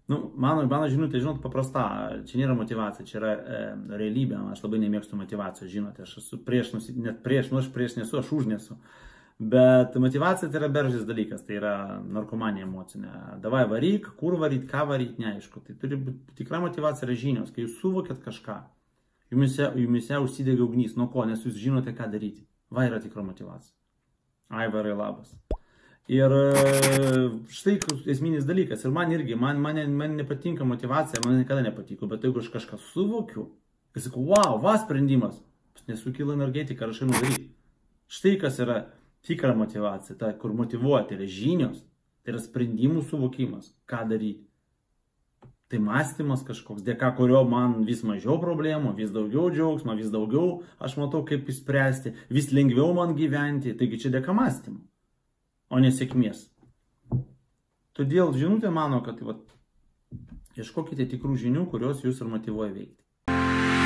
Nu, mano žinutė, žinot, paprasta, čia nėra motivacija, čia yra realybė, aš labai nemėgstu motivacijos, žinote, aš esu prieš, net prieš, nu aš prieš nesu, aš už nesu. Bet motivacija tai yra beržis dalykas, tai yra narkomanija emocinė. Davai varyk, kur varyt, ką varyt, neaišku. Tai turi būti tikra motivacija yra žinios, kai jūs suvokėt kažką, jumise užsidega ugnys, nuo ko, nes jūs žinote, ką daryti. Va yra tikra motivacija. Aivarai, labas. Ir štai esminis dalykas. Ir man irgi, man nepatinka motivacija, man niekada nepatiko, bet jeigu aš kažką suvokiu, tai sakau, wow, va sprendimas, nesukila energetika, aš einu daryti. Štai kas yra tikra motivacija, ta, kur motivuoja, tai yra žinios, tai yra sprendimų suvokimas, ką daryti. Tai mąstymas kažkoks, dėka kurio man vis mažiau problemų, vis daugiau džiaugsmo, vis daugiau aš matau, kaip išspręsti, vis lengviau man gyventi, taigi čia dėka mąstymo, o nesėkmės. Todėl žinutė mano, kad ieškokite tikrų žinių, kurios jūs ir motyvuoja veikti.